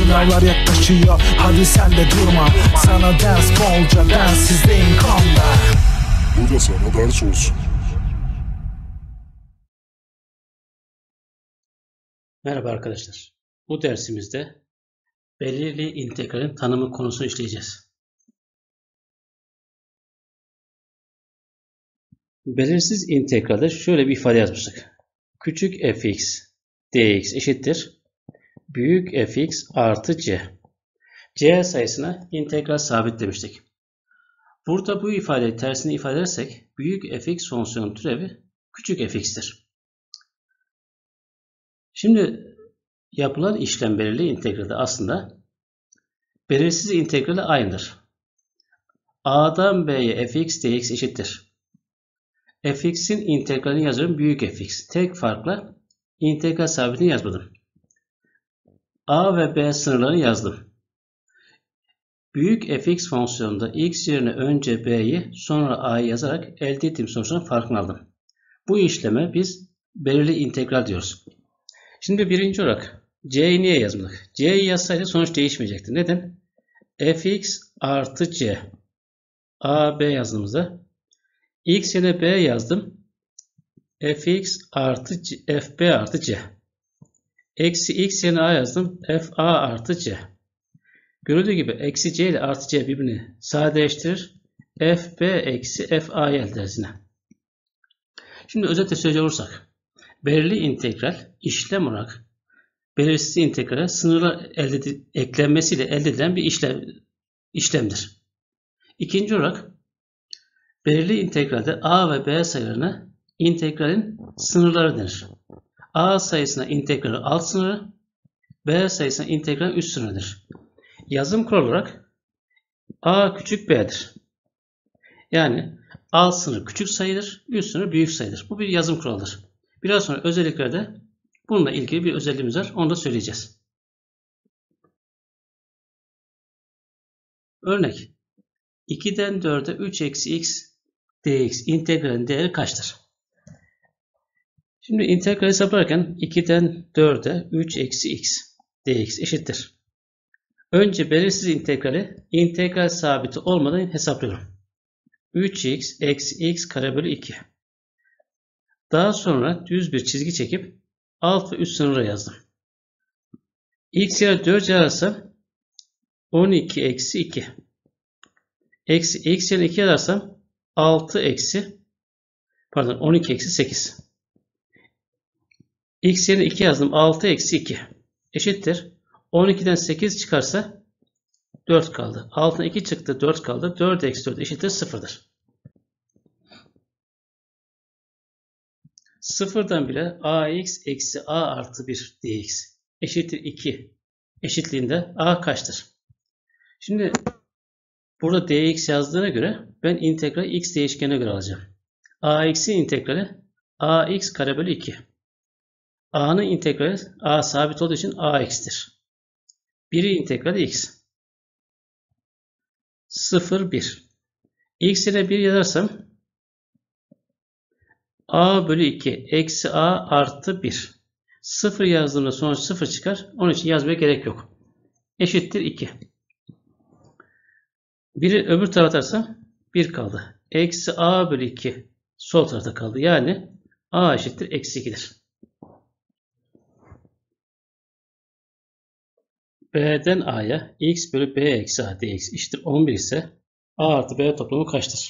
Sınavlar yaklaşıyor, hadi sen de durma. Sana ders bolca, densizliğin kanla. Bu da sana ders olsun. Merhaba arkadaşlar. Bu dersimizde belirli integralin tanımı konusunu işleyeceğiz. Belirsiz integralde şöyle bir ifade yazmıştık. Küçük fx dx eşittir büyük fx artı c. C sayısına integral sabit demiştik. Burada bu ifadeyi tersini ifade edersek büyük fx fonksiyonun türevi küçük fx'tir. Şimdi yapılan işlem belirli integralde aslında belirsiz integrale aynıdır. A'dan B'ye fx dx eşittir. Fx'in integralini yazıyorum büyük fx. Tek farkla integral sabitini yazmadım. A ve B sınırlarını yazdım. Büyük fx fonksiyonunda x yerine önce b'yi sonra a'yı yazarak elde ettiğim sonuçların farkını aldım. Bu işleme biz belirli integral diyoruz. Şimdi birinci olarak c'yi niye yazmadık? C'yi yazsaydı sonuç değişmeyecekti. Neden? Fx artı c. A, B yazdığımızda x yerine b yazdım. Fx artı c, fb artı c. Eksi x yerine a yazdım. Fa artı c. Görüldüğü gibi eksi c ile artı c birbirini sadeleştirir. Fb eksi fa elde ederiz yine. Şimdi özetle söyleyecek olursak belirli integral işlem olarak belirsiz integrale sınırlar eklenmesiyle elde edilen bir işlemdir. İkinci olarak belirli integralde a ve b sayılarına integralin sınırları denir. A sayısına integralin alt sınırı, b sayısına integralin üst sınırıdır. Yazım kuralı olarak a küçük b'dir. Yani alt sınır küçük sayıdır, üst sınır büyük sayıdır. Bu bir yazım kuralıdır. Biraz sonra özelliklerde bununla ilgili bir özelliğimiz var. Onu da söyleyeceğiz. Örnek 2'den 4'e 3 eksi x dx integralin değeri kaçtır? Şimdi integral hesaplarken 2'den 4'e 3 eksi x dx eşittir. Önce belirsiz integrali integral sabiti olmadan hesaplıyorum. 3x eksi x kare bölü 2. Daha sonra düz bir çizgi çekip alt ve üst sınırı yazdım. X yerine 4 yazarsam 12 eksi 2. Eksi x yerine 2 yazarsam 12 eksi 8. X yerine 2 yazdım. 6 eksi 2 eşittir. 12'den 8 çıkarsa 4 kaldı. 6'dan 2 çıktı. 4 kaldı. 4 eksi 4 eşittir 0'dır. Sıfırdan bile ax eksi a artı 1 dx eşittir 2 eşitliğinde a kaçtır? Şimdi burada dx yazdığına göre ben integrali x değişkenine göre alacağım. Ax'in integrali ax kare bölü 2. A'nın integrali a sabit olduğu için ax'tir. 1'i integrali x. 0, 1. X ile 1 yazarsam a bölü 2 eksi a artı 1. 0 yazdığımda sonuç 0 çıkar. Onun için yazmaya gerek yok. Eşittir 2. 1'i öbür tarafa atarsam 1 kaldı. Eksi a bölü 2 sol tarafta kaldı. Yani a eşittir eksi 2'dir. B'den a'ya x bölü b eksi a dx eşittir 11 ise a artı b toplamı kaçtır?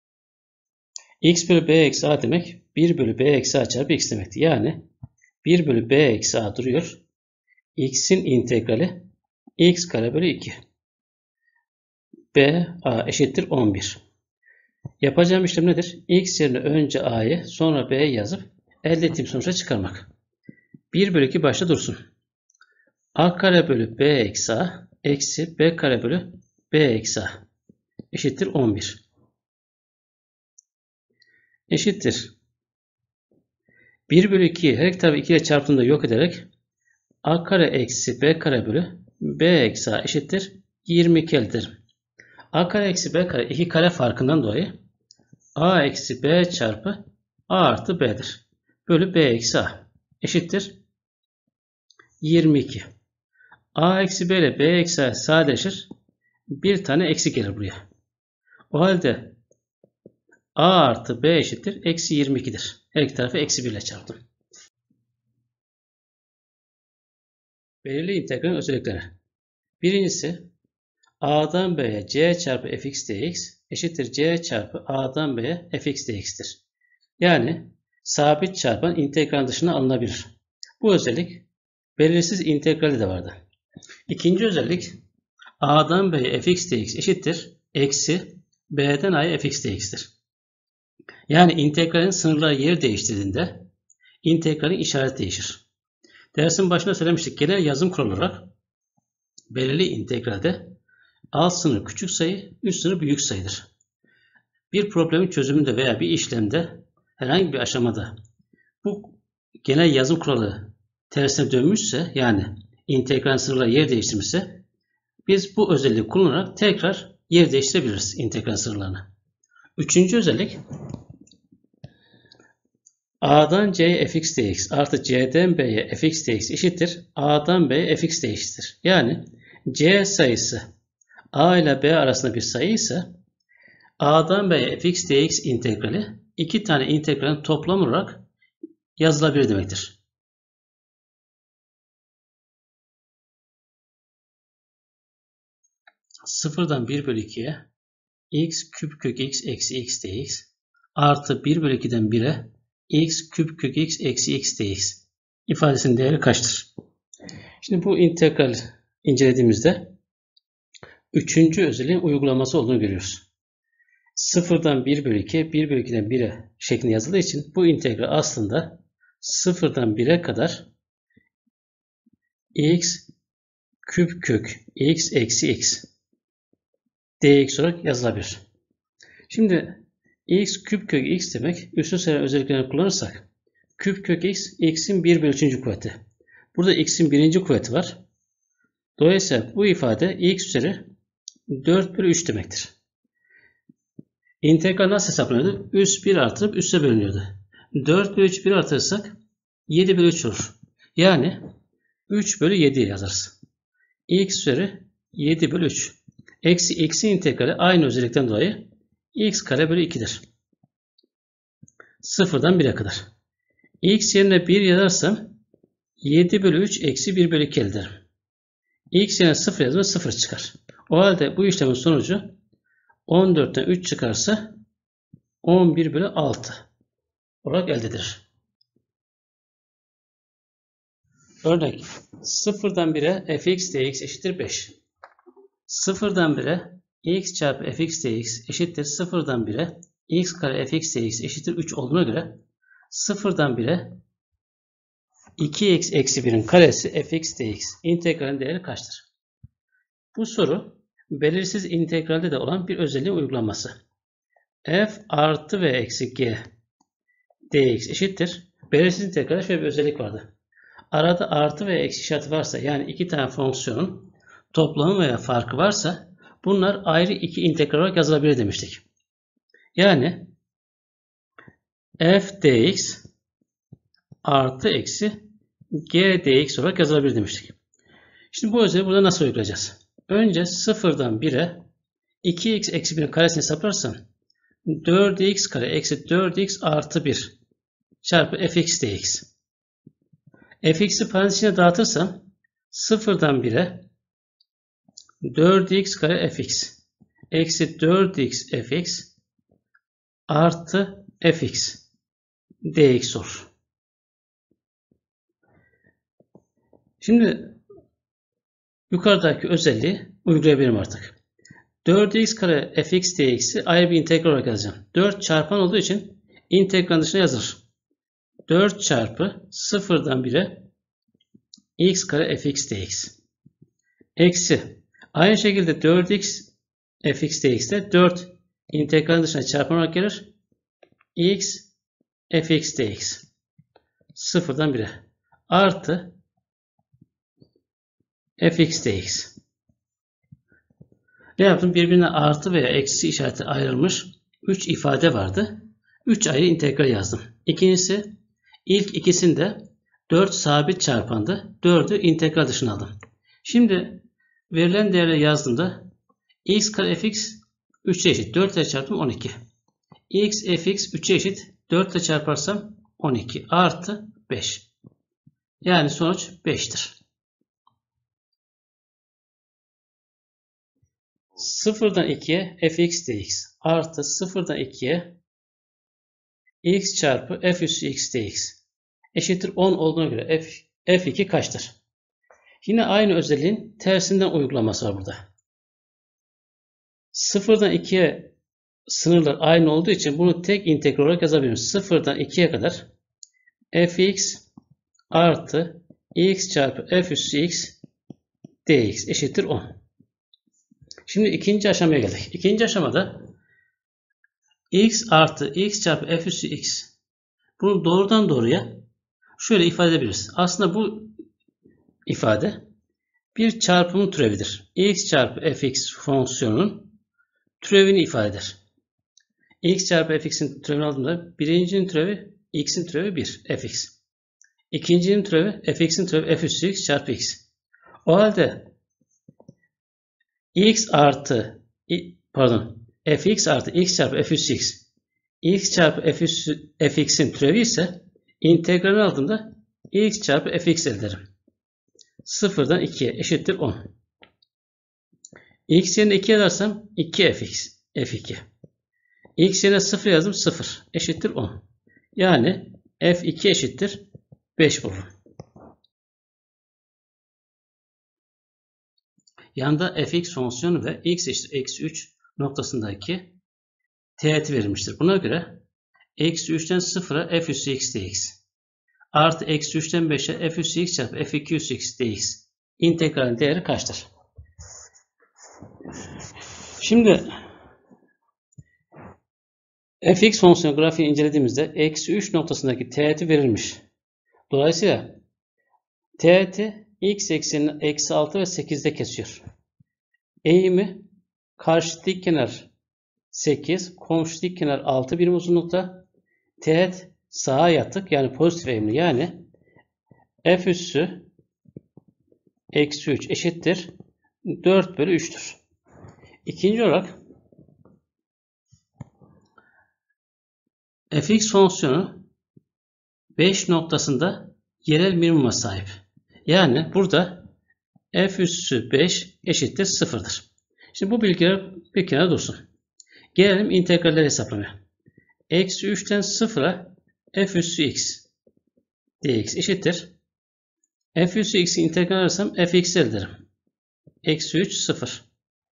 X bölü b eksi a demek 1 bölü b eksi a çarpı x demekti. Yani 1 bölü b eksi a duruyor. X'in integrali x kare bölü 2. B a eşittir 11. Yapacağım işlem nedir? X yerine önce a'yı sonra b'yi yazıp elde ettiğim sonuçları çıkarmak. 1 bölü 2 başta dursun. A kare bölü b eksi a eksi b kare bölü b eksi a eşittir 11. Eşittir. 1 bölü 2'yi her iki tarafı 2 ile çarptığımda yok ederek a kare eksi b kare bölü b eksi a eşittir 22 elde ederim. A kare eksi b kare 2 kare farkından dolayı a eksi b çarpı a artı b'dir. Bölü b eksi a eşittir 22. A eksi B ile B eksi A sadeleşir. Bir tane eksi gelir buraya. O halde A artı B eşittir. Eksi 22'dir. Her iki tarafı eksi 1 ile çarptım. Belirli integralin özellikleri. Birincisi A'dan B'ye C çarpı fx dx eşittir C çarpı A'dan B'ye fx dx'tir. Yani sabit çarpan integral dışına alınabilir. Bu özellik belirsiz integralde de vardı. İkinci özellik A'dan B'ye fx dx eşittir eksi B'den A'ya fx dx'tir. Yani integralin sınırları yer değiştirdiğinde integralin işareti değişir. Dersin başında söylemiştik. Genel yazım kuralı olarak belirli integralde alt sınır küçük sayı, üst sınır büyük sayıdır. Bir problemin çözümünde veya bir işlemde herhangi bir aşamada bu genel yazım kuralı tersine dönmüşse, yani integral sınırları yer değiştirmişse, biz bu özelliği kullanarak tekrar yer değiştirebiliriz integral sınırlarını. Üçüncü özellik A'dan C'ye fx dx artı C'den B'ye fx dx eşittir A'dan B'ye fx dx'tir. Yani C sayısı A ile B arasında bir sayı ise A'dan B'ye fx dx integrali iki tane integralin toplamı olarak yazılabilir demektir. Sıfırdan 1 bölü 2'ye x küp kök x eksi x dx artı 1 bölü 2'den 1'e x küp kök x eksi x dx ifadesinin değeri kaçtır? Şimdi bu integral incelediğimizde üçüncü özelliğin uygulaması olduğunu görüyoruz. Sıfırdan 1 bölü 2, 1 bölü 2'den 1'e şeklinde yazıldığı için bu integral aslında sıfırdan 1'e kadar x küp kök x eksi x dx olarak yazılabilir. Şimdi x küp kök x demek, üstün sayı özelliklerini kullanırsak küp kök x, x'in 1 bölü 3. kuvveti. Burada x'in 1. kuvveti var. Dolayısıyla bu ifade x üzeri 4 bölü 3 demektir. İntegral nasıl hesaplanıyordu? Üst 1 artırıp üste bölünüyordu. 4 bölü 3 1 artırırsak 7 bölü 3 olur. Yani 3 bölü 7 yazarız. X üzeri 7 bölü 3. Eksi x'in integrali aynı özellikten dolayı x kare bölü 2'dir. Sıfırdan 1'e kadar. X yerine 1 yazarsam 7 bölü 3 eksi 1 bölü 2 elde ederim. X yerine 0 yazma 0 çıkar. O halde bu işlemin sonucu 14'ten 3 çıkarsa 11 bölü 6 olarak elde edilir. Örnek 0'dan 1'e fx dx eşittir 5. 0'dan 1'e x çarpı fx dx eşittir 0'dan 1'e x kare fx dx eşittir 3 olduğuna göre 0'dan 1'e 2x eksi 1'in karesi fx dx integralin değeri kaçtır? Bu soru belirsiz integralde de olan bir özelliğin uygulanması. F artı v eksi g dx eşittir. Belirsiz integralde şöyle bir özellik vardı. Arada artı ve eksi işareti varsa, yani iki tane fonksiyonun toplamı veya farkı varsa bunlar ayrı iki integral olarak yazılabilir demiştik. Yani f dx artı eksi g dx olarak yazılabilir demiştik. Şimdi bu özelliği burada nasıl uygulayacağız? Önce 0'dan 1'e 2x eksi 1'in karesini hesaplarsam 4x kare eksi 4x artı 1 çarpı fx dx. fx'i parantez içine dağıtırsam 0'dan 1'e 4x kare fx eksi 4x fx artı fx dx olur. Şimdi yukarıdaki özelliği uygulayabilirim artık. 4x kare fx dx'i ayrı bir integral olarak yazacağım. 4 çarpan olduğu için integral dışına yazılır. 4 çarpı 0'dan 1'e x kare fx dx. Eksi. Aynı şekilde 4x fx dx de 4 integralin dışına çarpan olarak gelir. X fx dx. 0'dan 1'e. Artı fx dx. Ne yaptım? Birbirine artı veya eksi işareti ayrılmış 3 ifade vardı. 3 ayrı integral yazdım. İkincisi, ilk ikisinde 4 sabit çarpandı. 4'ü integral dışına aldım. Şimdi verilen değerleri yazdığımda x kare fx 3'e eşit. 4 ile çarptım 12. X fx 3'e eşit. 4 ile çarparsam 12 artı 5. Yani sonuç 5'tir. Sıfırdan 2'ye fx dx artı sıfırdan 2'ye x çarpı f üssü x dx eşittir 10 olduğuna göre f2 kaçtır? Yine aynı özelliğin tersinden uygulaması var burada. Sıfırdan 2'ye sınırlar aynı olduğu için bunu tek integral olarak yazabiliriz. Sıfırdan 2'ye kadar fx artı x çarpı f üssü x dx eşittir 10. Şimdi ikinci aşamaya geldik. İkinci aşamada x artı x çarpı f üssü x. Bunu doğrudan doğruya şöyle ifade edebiliriz. Aslında bu ifade bir çarpımın türevidir. X çarpı fx fonksiyonunun türevini ifade eder. X çarpı fx'in türevini aldığımda birincinin türevi x'in türevi 1 fx. İkincinin türevi fx'in türevi f üssü x çarpı x. O halde fx artı x çarpı f üssü x. X çarpı fx'in türevi ise integralini aldığımda x çarpı fx elde ederim. 0'dan 2'ye eşittir 10. X yerine 2 yazarsam 2 fx f2. X yerine 0 yazdım 0 eşittir 10. Yani f2 eşittir 5 bulurum. Yanda fx fonksiyonu ve x eşittir eksi 3 noktasındaki teğeti verilmiştir. Buna göre eksi 3'ten 0'a f üssü x dx artı eksi 3'ten 5'e f üssü x çarpı f2 üssü x dx integralin değeri kaçtır? Şimdi fx fonksiyonu grafiğini incelediğimizde eksi 3 noktasındaki teğeti verilmiş. Dolayısıyla teğeti x eksenini eksi 6 ve 8'de kesiyor. Eğimi karşı dik kenar 8, komşu dik kenar 6 birim uzunlukta. Teğet sağa yatık yani pozitif eğimli yani f üssü eksi 3 eşittir 4 bölü 3'tür. İkinci olarak fx fonksiyonu 5 noktasında yerel minimuma sahip. Yani burada f üssü 5 eşittir 0'dır. Şimdi bu bilgiler bir kenara dursun. Gelelim integralleri hesaplamaya. Eksi 3'ten 0'a f üssü x dx eşittir. F üssü x'i integral edersem fx elde ederim. Eksi 3 0.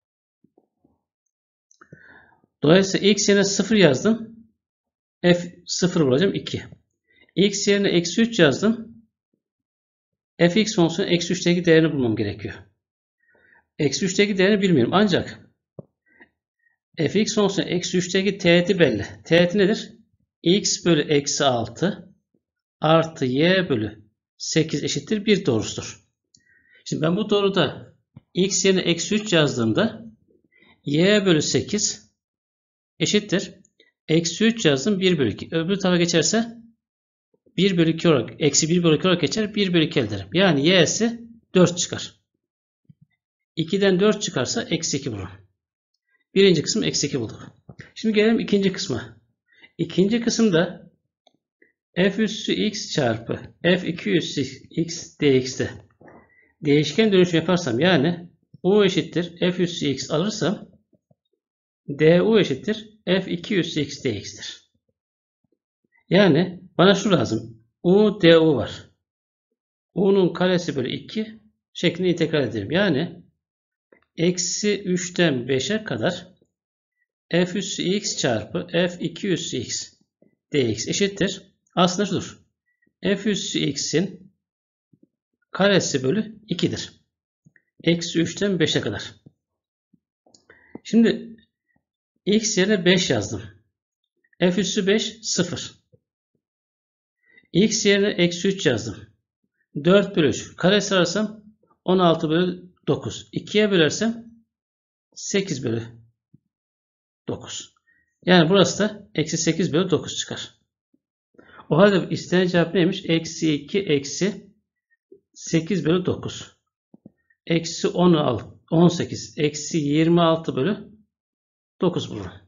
Dolayısıyla x yerine 0 yazdım. F 0 bulacağım 2. X yerine eksi 3 yazdım. Fx fonksiyonu eksi 3'teki değerini bulmam gerekiyor. Eksi 3'teki değerini bilmiyorum. Ancak fx fonksiyonu eksi 3'teki teğeti belli. Teğeti nedir? X bölü eksi 6 artı y bölü 8 eşittir 1 doğrusudur. Şimdi ben bu doğruda x yerine eksi 3 yazdığımda y bölü 8 eşittir. Eksi 3 yazdım 1 bölü 2. Öbür tarafa geçerse 1 bölü 2 olarak, eksi 1 bölü 2 olarak geçer. 1 bölü 2 elde ederim. Yani y'si 4 çıkar. 2'den 4 çıkarsa eksi 2 bulurum. Birinci kısım eksi 2 bulduk. Şimdi gelelim ikinci kısma. İkinci kısımda f üssü x çarpı f2 üssü x dx'te değişken dönüşüm yaparsam yani u eşittir f üssü x alırsam du eşittir f2 üssü x dx'tir. Yani bana şu lazım. U du var. U'nun karesi bölü 2 şeklinde integral edelim. Yani eksi 3'ten 5'e kadar f üssü x çarpı f2 üssü x dx eşittir. Aslında şudur. F üssü x'in karesi bölü 2'dir. Eksi 3'ten 5'e kadar. Şimdi x yerine 5 yazdım. F üssü 5 0. X yerine eksi 3 yazdım. 4 bölü 3. Karesi ararsam 16 bölü 9. 2'ye bölersem 8 bölü 9. Yani burası da eksi 8 bölü 9 çıkar. O halde istenen cevap neymiş? Eksi 2 eksi 8 bölü 9. eksi 18 eksi 26 bölü 9 bulurum.